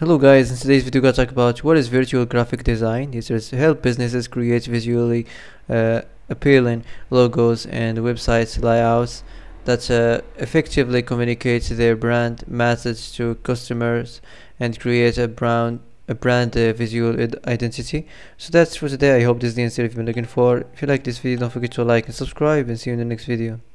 Hello guys, in today's video we're gonna talk about what is virtual graphic design. It is to help businesses create visually appealing logos and websites layouts that effectively communicate their brand message to customers and create a brand visual identity. So that's for today. I hope this is the answer you've been looking for. If you like this video, don't forget to like and subscribe, and see you in the next video.